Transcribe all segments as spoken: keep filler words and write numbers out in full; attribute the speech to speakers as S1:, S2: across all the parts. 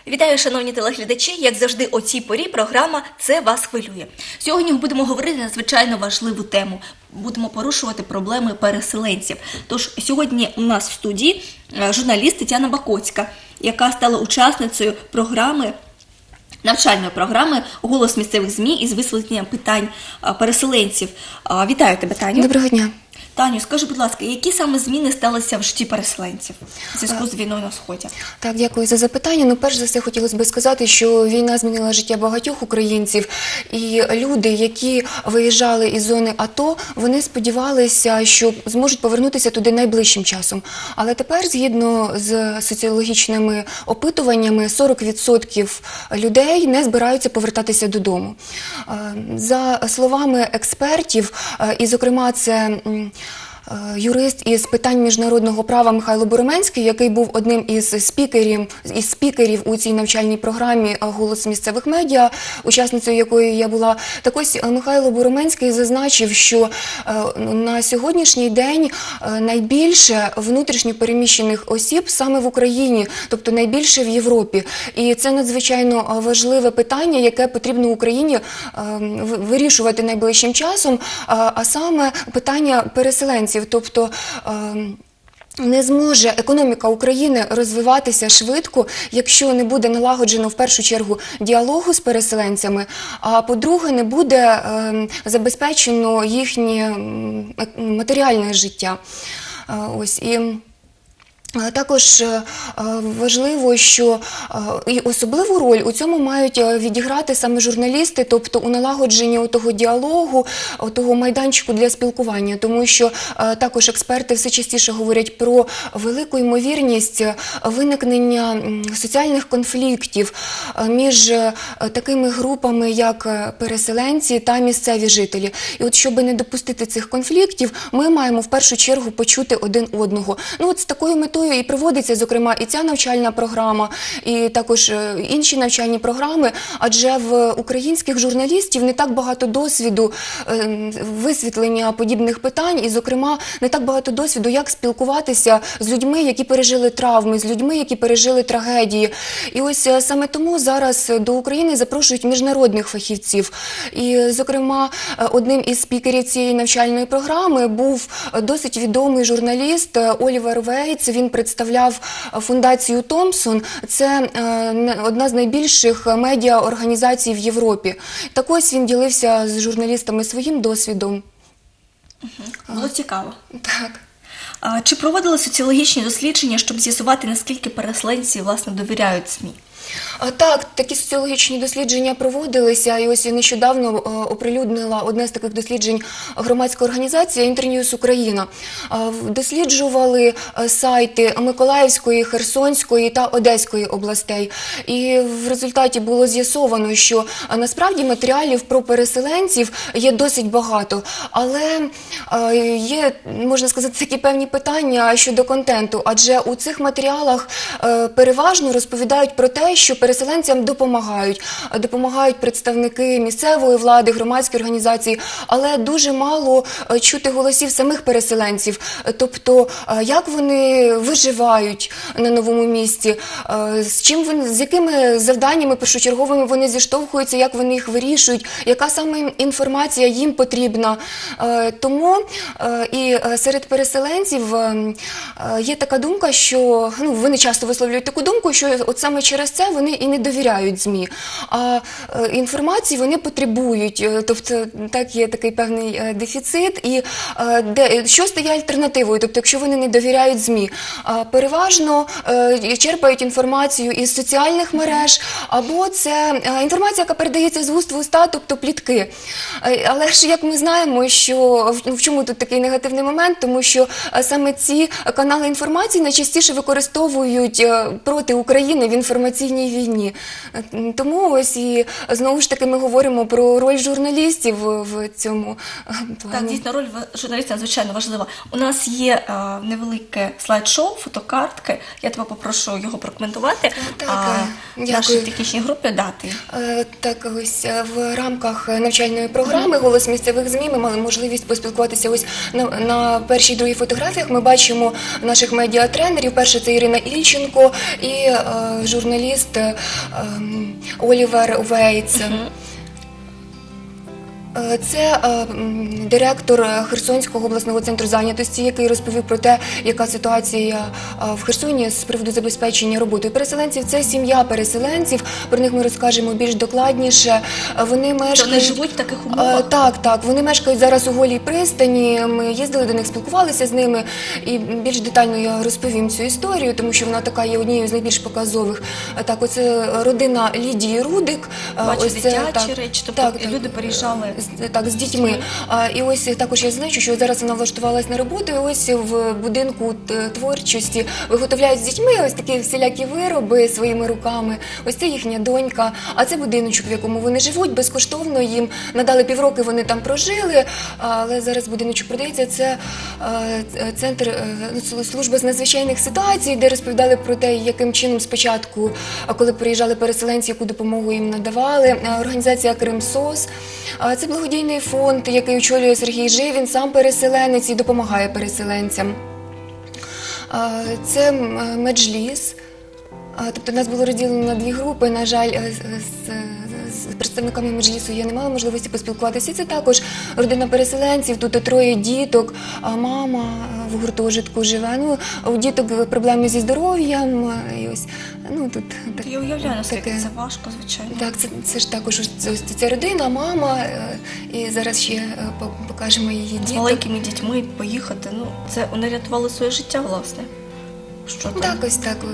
S1: Вітаю, шановні телеглядачі! Як завжди, о цій порі програма «Це вас хвилює». Сьогодні ми будемо говорити на надзвичайно важливу тему. Будемо порушувати проблеми переселенців. Тож сьогодні у нас в студії журналіст Тетяна Бакоцька, яка стала учасницею програми, навчальної програми «Голос місцевих ЗМІ» із висвітленням питань переселенців. Вітаю тебе, Таню.
S2: Доброго дня.
S1: Таню, скажи, будь ласка, які саме зміни сталися в житті переселенців у зв'язку з війною на Сході?
S2: Так, дякую за запитання. Ну, перш за все, хотілося б сказати, що війна змінила життя багатьох українців. І люди, які виїжджали із зони АТО, вони сподівалися, що зможуть повернутися туди найближчим часом. Але тепер, згідно з соціологічними опитуваннями, сорок відсотків людей не збираються повертатися додому. За словами експертів, і, зокрема, це юрист із питань міжнародного права Михайло Буроменський, який був одним із спікерів, із спікерів у цій навчальній програмі «Голос місцевих медіа», учасницею якої я була. Так ось Михайло Буроменський зазначив, що на сьогоднішній день найбільше внутрішньо переміщених осіб саме в Україні, тобто найбільше в Європі. І це надзвичайно важливе питання, яке потрібно Україні вирішувати найближчим часом, а саме питання переселенців. Тобто не зможе економіка України розвиватися швидко, якщо не буде налагоджено в першу чергу діалогу з переселенцями, а по-друге, не буде забезпечено їхнє матеріальне життя. Ось, і також важливо, що і особливу роль у цьому мають відіграти саме журналісти, тобто у налагодженні того діалогу, того майданчику для спілкування, тому що також експерти все частіше говорять про велику ймовірність виникнення соціальних конфліктів між такими групами, як переселенці та місцеві жителі. І от, щоб не допустити цих конфліктів, ми маємо в першу чергу почути один одного. Ну, от з такою метою і проводиться, зокрема, і ця навчальна програма, і також інші навчальні програми, адже в українських журналістів не так багато досвіду висвітлення подібних питань, і, зокрема, не так багато досвіду, як спілкуватися з людьми, які пережили травми, з людьми, які пережили трагедії. І ось саме тому зараз до України запрошують міжнародних фахівців. І, зокрема, одним із спікерів цієї навчальної програми був досить відомий журналіст Олівер Вейтс. Він представляв фундацію Томпсон. Це одна з найбільших медіаорганізацій в Європі. Так ось він ділився з журналістами своїм досвідом.
S1: Угу. Було цікаво.
S2: Так.
S1: А чи проводили соціологічні дослідження, щоб з'ясувати, наскільки переселенці, власне, довіряють ЗМІ?
S2: Так, такі соціологічні дослідження проводилися, і ось я нещодавно оприлюднила одне з таких досліджень громадська організація «Інтерньюз Україна». Досліджували сайти Миколаївської, Херсонської та Одеської областей. І в результаті було з'ясовано, що насправді матеріалів про переселенців є досить багато, але є, можна сказати, такі певні питання щодо контенту, адже у цих матеріалах переважно розповідають про те, що переселенцям допомагають. Допомагають представники місцевої влади, громадські організації, але дуже мало чути голосів самих переселенців. Тобто, як вони виживають на новому місці, з чим вони, з якими завданнями першочерговими вони зіштовхуються, як вони їх вирішують, яка саме інформація їм потрібна. Тому і серед переселенців є така думка, що, ну, вони часто висловлюють таку думку, що от саме через це вони і не довіряють ЗМІ. А інформації вони потребують, тобто так є такий певний дефіцит. І де, що стає альтернативою? Тобто, якщо вони не довіряють ЗМІ, переважно черпають інформацію із соціальних мереж, або це інформація, яка передається з вуст в уста, тобто плітки. Але ж, як ми знаємо, що в чому тут такий негативний момент, тому що саме ці канали інформації найчастіше використовують проти України в інформаційній війні. Тому ось і знову ж таки ми говоримо про роль журналістів в цьому плані.
S1: Так, дійсно, роль журналіста надзвичайно важлива. У нас є а, невелике слайд-шоу, фотокартки. Я тебе попрошу його прокоментувати.
S2: Так,
S1: а нашій технічній групі дати.
S2: Так, ось в рамках навчальної програми «Голос місцевих ЗМІ» ми мали можливість поспілкуватися ось на, на першій і другій фотографіях. Ми бачимо наших медіатренерів. Перше – це Ірина Ільченко і е, журналіст журналіст е, ем, Олівер Вейтс. Е, Це е, м, директор Херсонського обласного центру зайнятості, який розповів про те, яка ситуація е, в Херсоні з приводу забезпечення роботою переселенців. Це сім'я переселенців, про них ми розкажемо більш докладніше. Е, Вони
S1: Що
S2: мешкають...
S1: вони живуть в таких
S2: Е,
S1: умовах?
S2: Так, так. Вони мешкають зараз у Голій пристані. Ми їздили до них, спілкувалися з ними. І більш детально я розповім цю історію, тому що вона така є однією з найбільш показових. Е, Так, оце родина Лідії Рудик. Е,
S1: Бачу
S2: ось це,
S1: дитячі
S2: так,
S1: речі, тобто
S2: так, так.
S1: люди переїжджали.
S2: З- Так, з дітьми. А, і ось також я знаю, що зараз вона влаштувалась на роботу. І ось в будинку т- творчості виготовляють з дітьми ось такі всілякі вироби своїми руками. Ось це їхня донька. А це будиночок, в якому вони живуть. Безкоштовно їм надали півроки, вони там прожили. Але зараз будиночок продається. Це е, центр е, ну, служба з надзвичайних ситуацій, де розповідали про те, яким чином спочатку, а коли приїжджали переселенці, яку допомогу їм надавали. Е, Організація Кримсос. А Це благодійний фонд, який очолює Сергій Живін, сам переселенець і допомагає переселенцям. А, Це м, Меджліс. А, Тобто нас було розділено на дві групи. На жаль, е, з, з представниками Меджлісу я не мала можливості поспілкуватися. Це також родина переселенців, тут троє діток, а мама в гуртожитку живе. Ну, у діток проблеми зі здоров'ям. І ось, ну, тут, так,
S1: Я уявляю, наскільки
S2: таке.
S1: це важко, звичайно.
S2: Так, це, це ж також ось це- ось ця родина, мама, е, і зараз ще е, по- покажемо її
S1: З
S2: діток.
S1: маленькими дітьми поїхати, ну, це вони рятували своє життя, власне. Що там?
S2: Так, ось так.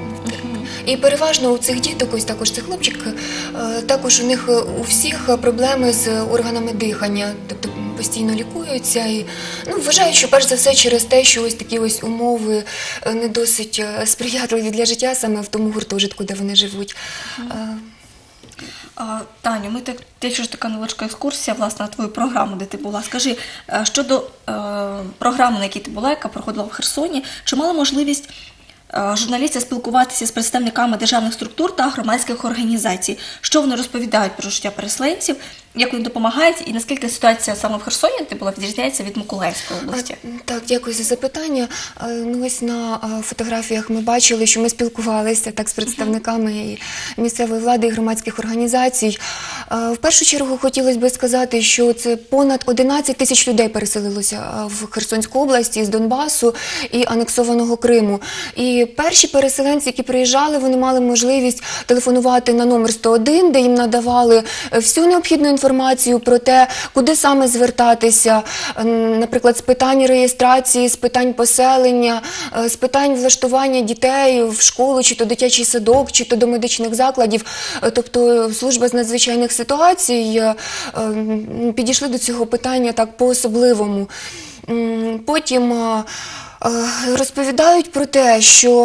S2: І переважно у цих діток, ось також це хлопчик, е, також у них е, у всіх проблеми з органами дихання, тобто постійно лікуються. І, ну, вважаю, що перш за все через те, що ось такі ось умови е, не досить е, сприятливі для життя саме в тому гуртожитку, де вони живуть. Е,
S1: А, Таню, ми так, якщо ж така невеличка екскурсія, власне, на твою програму, де ти була. Скажи, е, щодо е, програми, на якій ти була, яка проходила в Херсоні, чи мала можливість е, журналісти спілкуватися з представниками державних структур та громадських організацій? Що вони розповідають про життя переселенців, як вони допомагають, і наскільки ситуація саме в Херсоні, де ти була, відрізняється від Миколаївської області?
S2: А, Так, дякую за запитання. А, Ну, ось на а, фотографіях ми бачили, що ми спілкувалися так з представниками і місцевої влади, і громадських організацій. А, В першу чергу хотілося б сказати, що це понад одинадцять тисяч людей переселилося а, в Херсонську область із Донбасу і анексованого Криму. І перші переселенці, які приїжджали, вони мали можливість телефонувати на номер сто один, де їм надавали е, всю необхідну інформацію про те, куди саме звертатися, е, наприклад, з питань реєстрації, з питань поселення, е, з питань влаштування дітей в школу, чи то дитячий садок, чи то до медичних закладів. Е, Тобто служба з надзвичайних ситуацій е, е, підійшли до цього питання так по-особливому. М, Потім е, е, розповідають про те, що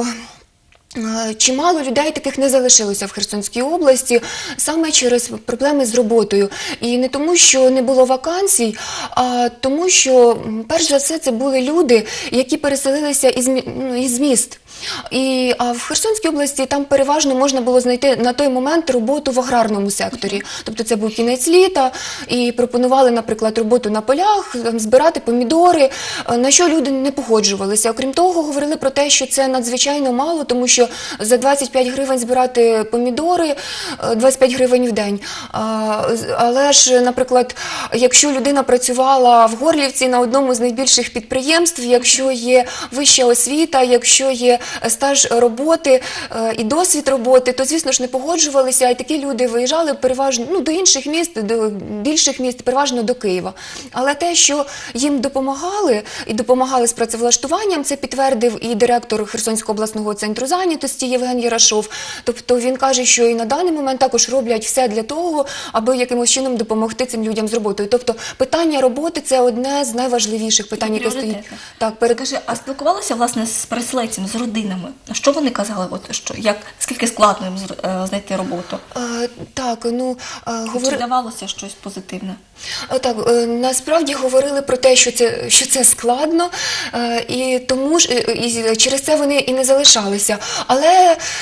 S2: Е, чимало людей таких не залишилося в Херсонській області саме через проблеми з роботою. І не тому, що не було вакансій, а тому, що, м, перш за все, це були люди, які переселилися із, мі- ну, із міст. І, а в Херсонській області там переважно можна було знайти на той момент роботу в аграрному секторі. Тобто це був кінець літа, і пропонували, наприклад, роботу на полях, там, збирати помідори, е, на що люди не погоджувалися. Окрім того, говорили про те, що це надзвичайно мало, тому що за двадцять п'ять гривень збирати помідори, е, двадцять п'ять гривень в день. А, з- Але ж, наприклад, якщо людина працювала в Горлівці на одному з найбільших підприємств, якщо є вища освіта, якщо є стаж роботи е, і досвід роботи, то, звісно ж, не погоджувалися, і такі люди виїжджали переважно, ну, до інших міст, до більших міст, переважно до Києва. Але те, що їм допомагали, і допомагали з працевлаштуванням, це підтвердив і директор Херсонського обласного центру зайнятості Євген Ярашов. Тобто він каже, що і на даний момент також роблять все для того, аби якимось чином допомогти цим людям з роботою. Тобто питання роботи – це одне з найважливіших питань, яке стоїть.
S1: Пріоритетне.
S2: Так, перед...
S1: Скажи, а спілкувалися, власне, з переселенцями, з родинами? Що вони казали? От, що, як, скільки складно їм зр- е, знайти роботу?
S2: Е, так, ну, е,
S1: Чи
S2: говор...
S1: давалося щось позитивне?
S2: Е, Так, е, насправді говорили про те, що це, що це складно, е, і тому ж е, і через це вони і не залишалися. Але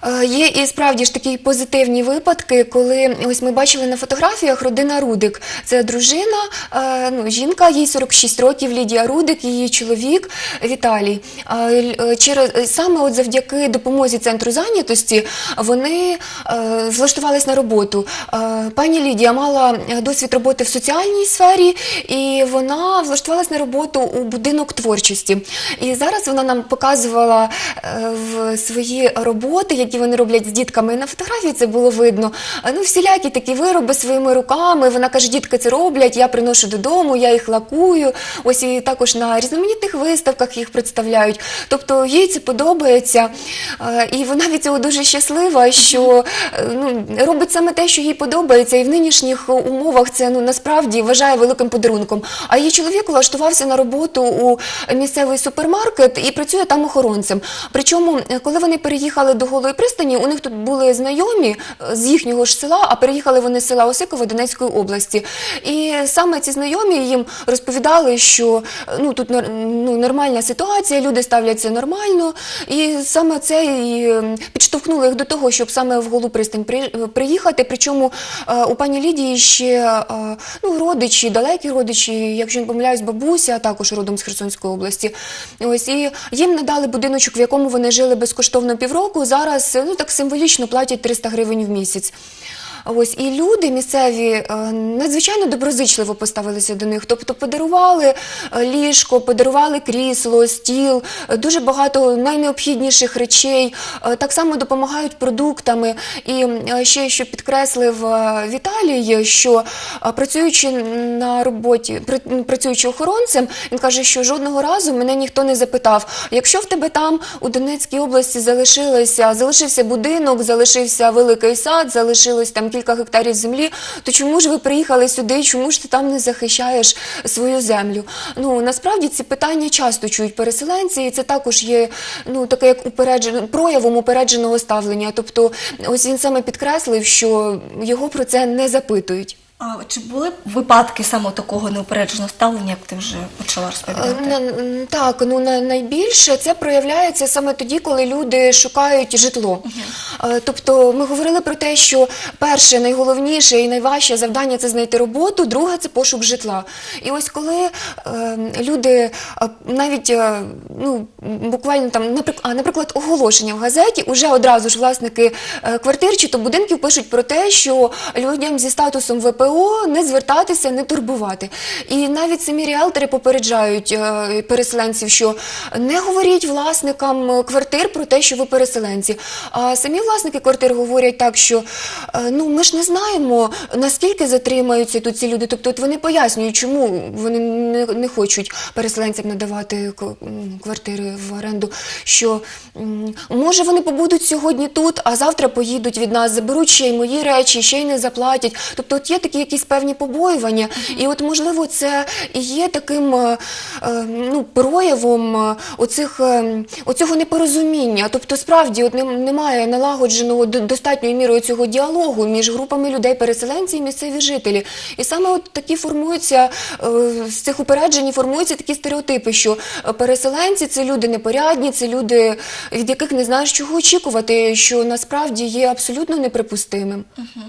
S2: Е, Є і справді ж такі позитивні випадки, коли ось ми бачили на фотографіях родина Рудик. Це дружина, е, ну, жінка, їй сорок шість років, Лідія Рудик, її чоловік Віталій. Е, е, Через, саме от завдяки допомозі центру зайнятості вони е, влаштувались на роботу. Е, Пані Лідія мала досвід роботи в соціальній сфері, і вона влаштувалась на роботу у будинок творчості. І зараз вона нам показувала е, в свої роботи, які вони роблять з дітками. На фотографії це було видно. Ну, всілякі такі вироби своїми руками. Вона каже, дітки це роблять, я приношу додому, я їх лакую. Ось і також на різноманітних виставках їх представляють. Тобто їй це подобається. Е, І вона від цього дуже щаслива, що е, ну, робить саме те, що їй подобається. І в нинішніх умовах це ну, насправді вважає великим подарунком. А її чоловік влаштувався на роботу у місцевий супермаркет і працює там охоронцем. Причому, коли вони переїхали до Голої пристані, у них тут були знайомі з їхнього ж села, а переїхали вони з села Осиково Донецької області. І саме ці знайомі їм розповідали, що ну, тут ну, нормальна ситуація, люди ставляться нормально. І саме це і підштовхнуло їх до того, щоб саме в Голу пристань приїхати. Причому у пані Лідії ще ну, родичі, далекі родичі, якщо не помиляюсь, бабуся, також родом з Херсонської області. Ось, і їм надали будиночок, в якому вони жили безкоштовно півроку. Зараз ну, так символічно платять триста гривень в місяць. Ось, і люди місцеві е, надзвичайно доброзичливо поставилися до них. Тобто подарували е, ліжко, подарували крісло, стіл, е, дуже багато найнеобхідніших речей. Е, так само допомагають продуктами. І е, ще, що підкреслив е, Віталій, що е, працюючи на роботі, при, працюючи охоронцем, він каже, що жодного разу мене ніхто не запитав, якщо в тебе там у Донецькій області залишилося, залишився будинок, залишився великий сад, залишилось там кілька гектарів землі, то чому ж ви приїхали сюди, чому ж ти там не захищаєш свою землю? Ну, насправді ці питання часто чують переселенці, і це також є ну, таке як упереджен... проявом упередженого ставлення. Тобто, ось він саме підкреслив, що його про це не запитують.
S1: А чи були випадки саме такого неупередженого ставлення, як ти вже почала розповідати?
S2: На- Так, ну на- найбільше це проявляється саме тоді, коли люди шукають житло. Е, Тобто ми говорили про те, що перше, найголовніше і найважче завдання – це знайти роботу, друге – це пошук житла. І ось коли е, люди е, навіть, е, ну, буквально там, наприклад, а, наприклад, оголошення в газеті, уже одразу ж власники е, квартир чи то будинків пишуть про те, що людям зі статусом ВПО не звертатися, не турбувати. І навіть самі ріелтори попереджають е, переселенців, що не говоріть власникам квартир про те, що ви переселенці. А самі власники квартир говорять так, що е, ну, ми ж не знаємо, наскільки затримаються тут ці люди. Тобто от вони пояснюють, чому вони не, не хочуть переселенцям надавати к- м, квартири в оренду, що м, може вони побудуть сьогодні тут, а завтра поїдуть від нас, заберуть ще й мої речі, ще й не заплатять. Тобто от є такі якісь певні побоювання, і от можливо це і є таким е, е, ну, проявом е, оцих, е, оцього непорозуміння. Тобто справді от нем- немає налагодженого до- достатньою мірою цього діалогу між групами людей, переселенці і місцеві жителі. І саме от такі формуються, е, з цих упереджень формуються такі стереотипи, що е, переселенці – це люди непорядні, це люди, від яких не знаєш, чого очікувати, що насправді є абсолютно неприпустимим.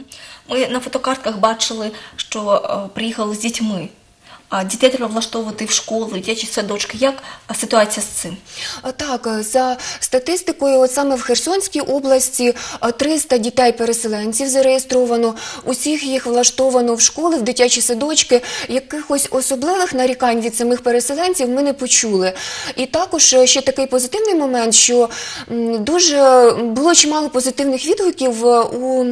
S1: Ми на фотокартках бачили, що е, приїхали з дітьми. А дітей треба влаштовувати в школи, в дитячі садочки. Як а, ситуація з цим?
S2: А, Так, за статистикою, от саме в Херсонській області а, триста дітей-переселенців зареєстровано, усіх їх влаштовано в школи, в дитячі садочки. Якихось особливих нарікань від самих переселенців ми не почули. І також е, ще такий позитивний момент, що м, дуже було чимало позитивних відгуків е, у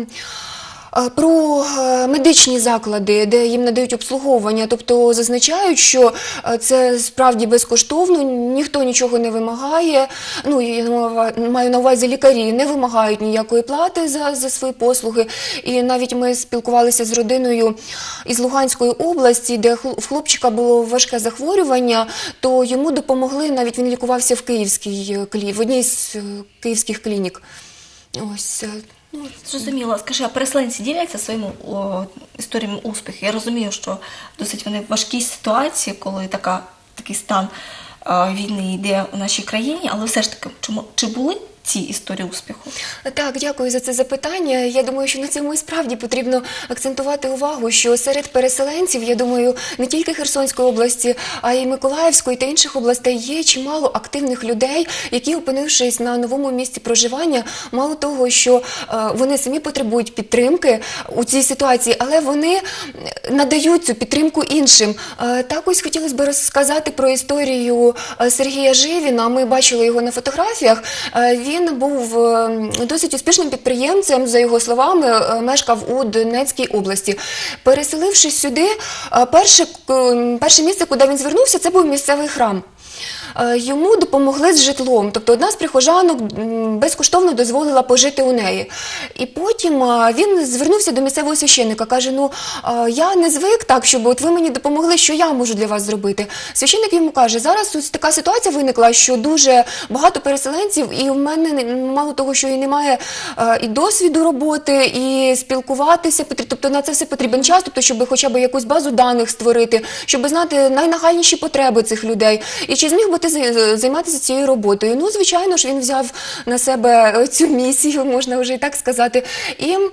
S2: Е, про е, медичні заклади, де їм надають обслуговування, тобто зазначають, що е, це справді безкоштовно, ніхто нічого не вимагає, ну, я маю на увазі лікарі, не вимагають ніякої плати за, за свої послуги. І навіть ми спілкувалися з родиною із Луганської області, де хл- в хлопчика було важке захворювання, то йому допомогли, навіть він лікувався в Київській, е, клі- в одній з е, київських клінік. Ось, е, ну,
S1: Зрозуміло. Скажи, а переселенці діляться своїми о, історіями успіху? Я розумію, що досить вони в важкій ситуації, коли така, такий стан е, війни йде у нашій країні, але все ж таки, чому, чи були ці історії успіху?
S2: Так, дякую за це запитання. Я думаю, що на цьому і справді потрібно акцентувати увагу, що серед переселенців, я думаю, не тільки Херсонської області, а й Миколаївської та інших областей є чимало активних людей, які, опинившись на новому місці проживання, мало того, що е, вони самі потребують підтримки у цій ситуації, але вони надають цю підтримку іншим. Е, так ось хотілося б розказати про історію е, Сергія Живіна. Ми бачили його на фотографіях. Е, Він був е, досить успішним підприємцем, за його словами, е, мешкав у Донецькій області. Переселившись сюди, е, перше, к- перше місце, куди він звернувся, це був місцевий храм. Е, Йому допомогли з житлом, тобто одна з прихожанок м, безкоштовно дозволила пожити у неї. І потім е, він звернувся до місцевого священника, каже, ну е, я не звик так, щоб от ви мені допомогли, що я можу для вас зробити. Священник йому каже, зараз ось така ситуація виникла, що дуже багато переселенців, і в мене не- мало того, що і немає е, і досвіду роботи, і спілкуватися, потрібно, тобто на це все потрібен час, тобто щоб хоча б якусь базу даних створити, щоб знати найнагальніші потреби цих людей. І чи зміг би ти зай- займатися цією роботою? Ну, звичайно ж, він взяв на себе цю місію, можна вже і так сказати. І е,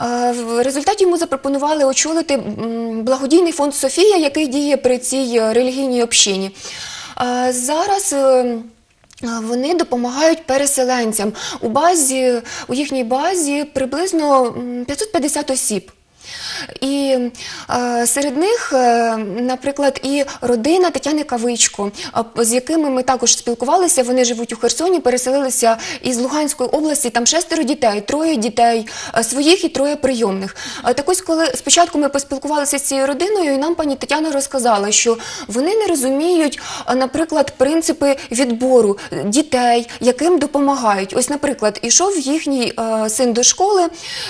S2: в результаті йому запропонували очолити м, благодійний фонд «Софія», який діє при цій е, релігійній общині. Е, Зараз е, вони допомагають переселенцям. У базі, у їхній базі приблизно м, п'ятсот п'ятдесят осіб. І е, серед них, е, наприклад, і родина Тетяни Кавичко, е, з якими ми також спілкувалися. Вони живуть у Херсоні, переселилися із Луганської області. Там шестеро дітей, троє дітей е, своїх і троє прийомних. Е, так ось, коли спочатку ми поспілкувалися з цією родиною, і нам пані Тетяна розказала, що вони не розуміють, е, наприклад, принципи відбору дітей, яким допомагають. Ось, наприклад, ішов їхній е, син до школи,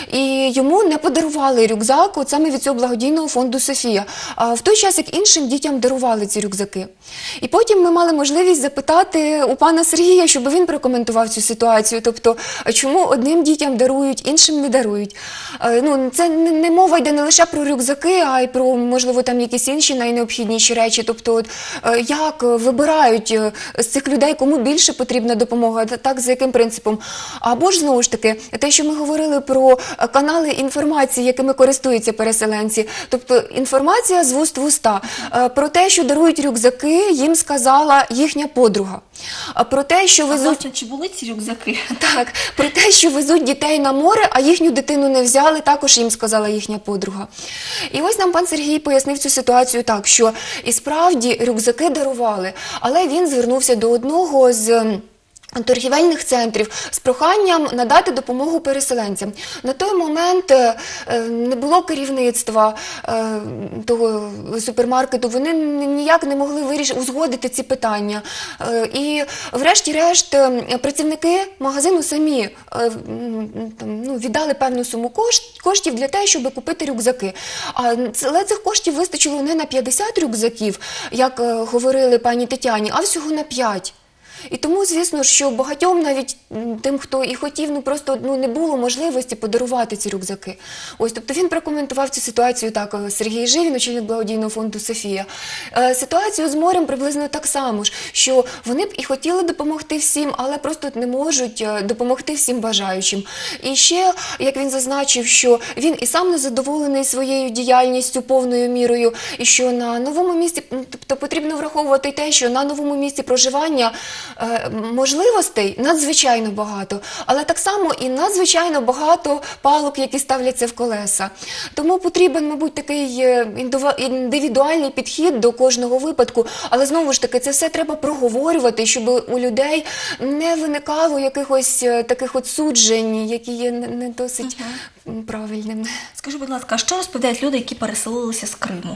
S2: і йому не подарували рюкзак, от саме від цього благодійного фонду «Софія». А в той час, як іншим дітям дарували ці рюкзаки. І потім ми мали можливість запитати у пана Сергія, щоб він прокоментував цю ситуацію. Тобто, чому одним дітям дарують, іншим не дарують. Е, Ну, це не, не мова йде не лише про рюкзаки, а й про, можливо, там якісь інші найнеобхідніші речі. Тобто, от, е, як вибирають е, з цих людей, кому більше потрібна допомога, та- так, за яким принципом. Або ж, знову ж таки, те, що ми говорили про е, канали інформації, якими користуються переселенці. Тобто інформація з вуст в уста. Е, Про те, що дарують рюкзаки, їм сказала їхня подруга. А про те, що
S1: А,
S2: везуть...
S1: власне, чи були ці рюкзаки?
S2: Так, про те, що везуть дітей на море, а їхню дитину не взяли, також їм сказала їхня подруга. І ось нам пан Сергій пояснив цю ситуацію так, що і справді рюкзаки дарували, але він звернувся до одного з торгівельних центрів з проханням надати допомогу переселенцям. На той момент е, е, не було керівництва е, того супермаркету, вони н- ніяк не могли вирішити, узгодити ці питання. Е, І врешті-решт е, працівники магазину самі е, м, там, ну, віддали певну суму кошт, коштів для того, щоб купити рюкзаки. А ц- Але цих коштів вистачило не на п'ятдесят рюкзаків, як е, говорили пані Тетяні, а всього на п'ять. І тому, звісно, що багатьом, навіть м, тим, хто і хотів, ну просто ну, не було можливості подарувати ці рюкзаки. Ось, тобто він прокоментував цю ситуацію так, е, Сергій Живін, очільник благодійного фонду «Софія». Е, Ситуацію з морем приблизно так само ж, що вони б і хотіли допомогти всім, але просто не можуть е, допомогти всім бажаючим. І ще, як він зазначив, що він і сам не задоволений своєю діяльністю повною мірою, і що на новому місці, м, тобто потрібно враховувати й те, що на новому місці проживання е, можливостей надзвичайно багато, але так само і надзвичайно багато палок, які ставляться в колеса. Тому потрібен, мабуть, такий е, індива- індивідуальний підхід до кожного випадку, але знову ж таки це все треба проговорювати, щоб у людей не виникало якихось е, таких от суджень, які є не, не досить м, правильними.
S1: Скажи, будь ласка, а що розповідають люди, які переселилися з Криму?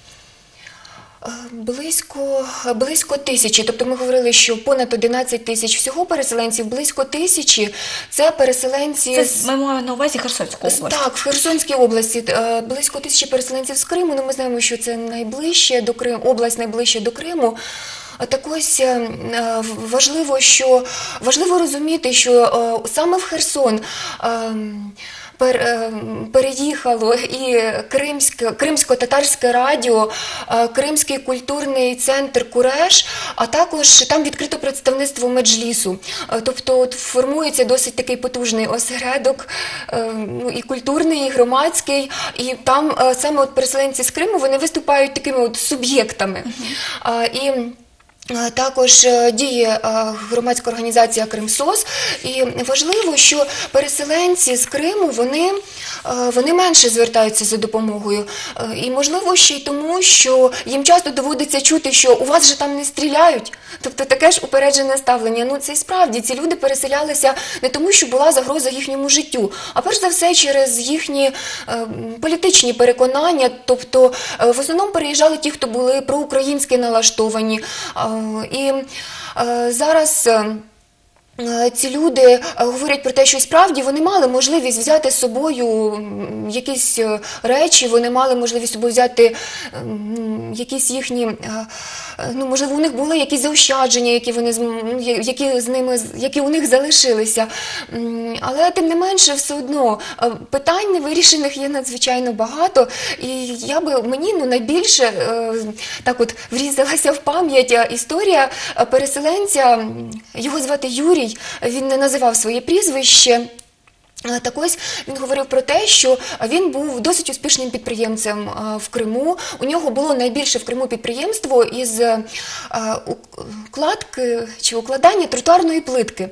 S2: Е, Близько, близько тисячі, тобто ми говорили, що понад одинадцять тисяч всього переселенців, близько тисячі – це переселенці
S1: Це
S2: з...
S1: ми маємо на увазі Херсонську область.
S2: Так, в Херсонській області е, близько тисячі переселенців з Криму. Ну, ми знаємо, що це найближче до Криму, область найближче до Криму. А так ось е, е, важливо, що, важливо розуміти, що е, саме в Херсон е, пер, е, переїхало і Кримське, Кримсько-татарське радіо, е, Кримський культурний центр Куреш, а також там відкрито представництво Меджлісу. Е, Тобто от формується досить такий потужний осередок, е, ну, і культурний, і громадський, і там е, саме от переселенці з Криму, вони виступають такими от суб'єктами. А, І Е, також е, діє е, громадська організація «Кримсос», і важливо, що переселенці з Криму, вони, е, вони менше звертаються за допомогою. Е, І можливо ще й тому, що їм часто доводиться чути, що у вас же там не стріляють. Тобто таке ж упереджене ставлення. Ну це і справді, ці люди переселялися не тому, що була загроза їхньому життю, а перш за все через їхні е, політичні переконання. Тобто е, в основному переїжджали ті, хто були проукраїнськи налаштовані. Е, І е, зараз е, ці люди е, говорять про те, що справді вони мали можливість взяти з собою м, якісь е, речі, вони мали можливість з собою взяти м, якісь їхні, е, е, ну, можливо, у них були якісь заощадження, які, вони, зм- ну, я- які, з ними, які у них залишилися. М, Але тим не менше, все одно е, питань невирішених є надзвичайно багато. І я би, мені ну, найбільше е, так от врізалася в пам'ять е, історія е, переселенця, м, його звати Юрій, він не називав своє прізвище. Е, Так ось він говорив про те, що він був досить успішним підприємцем е, в Криму. У нього було найбільше в Криму підприємство із е, укладки чи укладання тротуарної плитки.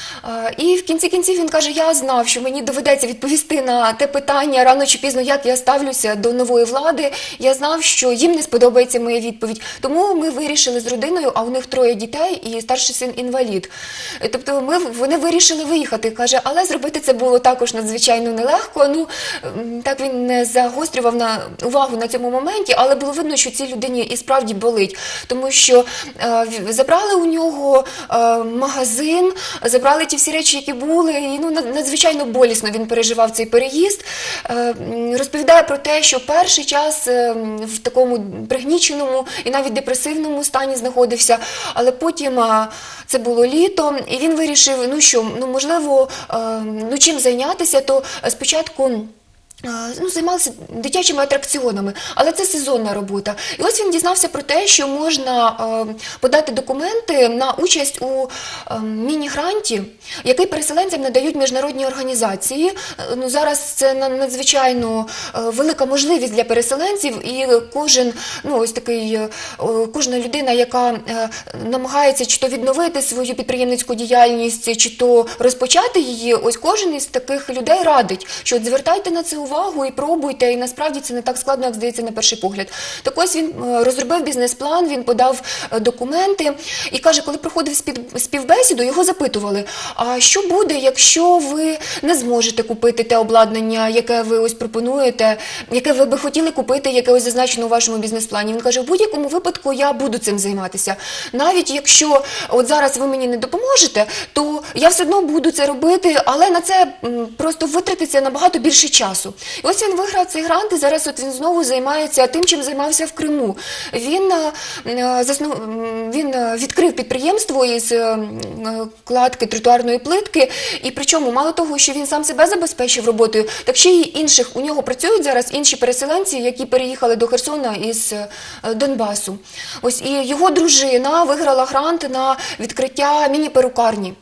S2: Е, І в кінці кінців він каже, я знав, що мені доведеться відповісти на те питання рано чи пізно, як я ставлюся до нової влади. Я знав, що їм не сподобається моя відповідь. Тому ми вирішили з родиною, а у них троє дітей і старший син інвалід. Е, Тобто ми, вони вирішили виїхати. Каже, але зробити це було також надзвичайно нелегко. Ну, м, так він не загострював на увагу на цьому моменті, але було видно, що цій людині і справді болить. Тому що е, в- забрали у нього е, магазин, забрали ті всі речі, які були, і ну, над- надзвичайно болісно він переживав цей переїзд. Е, м, Розповідає про те, що перший час е, м, в такому пригніченому і навіть депресивному стані знаходився, але потім а, це було літо, і він вирішив, ну що, ну можливо, е, ну чим зайнятися, то спочатку е, ну, займалися дитячими атракціонами, але це сезонна робота. І ось він дізнався про те, що можна е, подати документи на участь у е, міні-гранті, який переселенцям надають міжнародні організації. Е, Ну, зараз це на- надзвичайно е, велика можливість для переселенців, і кожен, ну, ось такий, е, о, кожна людина, яка е, намагається чи то відновити свою підприємницьку діяльність, чи то розпочати її, ось кожен із таких людей радить, що от звертайте на це увагу і пробуйте, і насправді це не так складно, як здається на перший погляд. Так ось він е, розробив бізнес-план, він подав е, документи і каже, коли проходив спів- співбесіду, його запитували, а що буде, якщо ви не зможете купити те обладнання, яке ви ось пропонуєте, яке ви би хотіли купити, яке ось зазначено у вашому бізнес-плані. Він каже, в будь-якому випадку я буду цим займатися. Навіть якщо от зараз ви мені не допоможете, то я все одно буду це робити, але на це м, просто витратиться набагато більше часу. І ось він виграв цей грант, і зараз от він знову займається тим, чим займався в Криму. Він, е, е, заснов... м, він е, відкрив підприємство із е, м, е, кладки тротуарної плитки, і причому мало того, що він сам себе забезпечив роботою, так ще й інших. У нього працюють зараз інші переселенці, які переїхали до Херсона із е, Донбасу. Ось і його дружина виграла грант на відкриття міні-перукарні.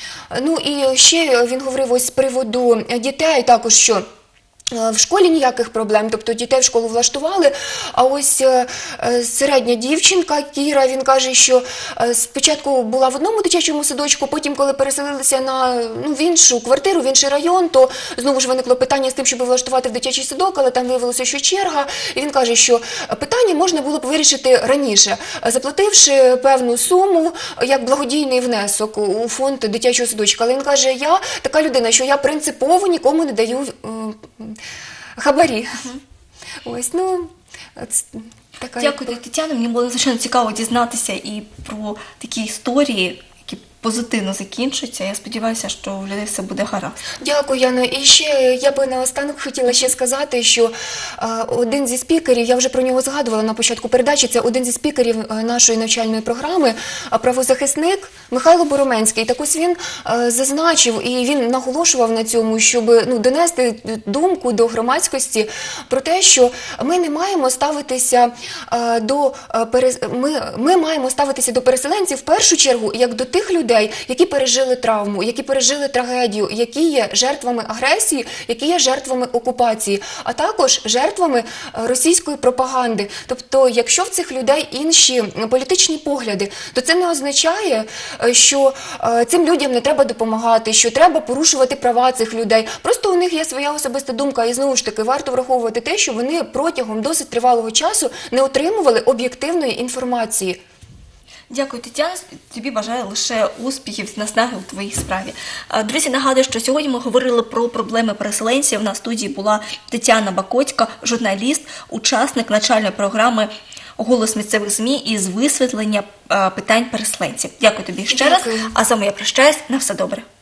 S2: Ну і ще він говорив ось з приводу дітей також, що е, в школі ніяких проблем, тобто дітей в школу влаштували, а ось е, е, середня дівчинка Кіра, він каже, що е, спочатку була в одному дитячому садочку, потім, коли переселилися на, ну, в іншу квартиру, в інший район, то знову ж виникло питання з тим, щоб влаштувати в дитячий садок, але там виявилося, що черга, і він каже, що питання можна було б вирішити раніше, заплативши певну суму як благодійний внесок у фонд дитячого садочка. Але він каже, я така людина, що я принципово нікому не даю е, хабарі. Ось, ну, от така.
S1: Дякую, Тетяно. Мені було звичайно цікаво дізнатися і про такі історії, які позитивно закінчиться. Я сподіваюся, що у людей все буде гаразд.
S2: Дякую, Яно. І ще я би наостанок хотіла ще сказати, що е, один зі спікерів, я вже про нього згадувала на початку передачі, це один зі спікерів е, нашої навчальної програми, е, правозахисник Михайло Бороменський. Так ось він е, зазначив і він наголошував на цьому, щоб ну, донести думку до громадськості про те, що ми не маємо ставитися е, до е, перес... ми, ми маємо ставитися до переселенців в першу чергу як до тих людей, які пережили травму, які пережили трагедію, які є жертвами агресії, які є жертвами окупації, а також жертвами е, російської пропаганди. Тобто, якщо в цих людей інші політичні погляди, то це не означає, е, що е, цим людям не треба допомагати, що треба порушувати права цих людей. Просто у них є своя особиста думка, і знову ж таки варто враховувати те, що вони протягом досить тривалого часу не отримували об'єктивної інформації.
S1: Дякую, Тетяна. Тобі бажаю лише успіхів, наснаги у твоїй справі. А, Друзі, нагадую, що сьогодні ми говорили про проблеми переселенців. На студії була Тетяна Бакоцька, журналіст, учасник навчальної програми «Голос місцевих ЗМІ» із висвітлення а, питань переселенців. Дякую тобі ще
S2: Дякую.
S1: раз. А з вами я прощаюсь. На все добре.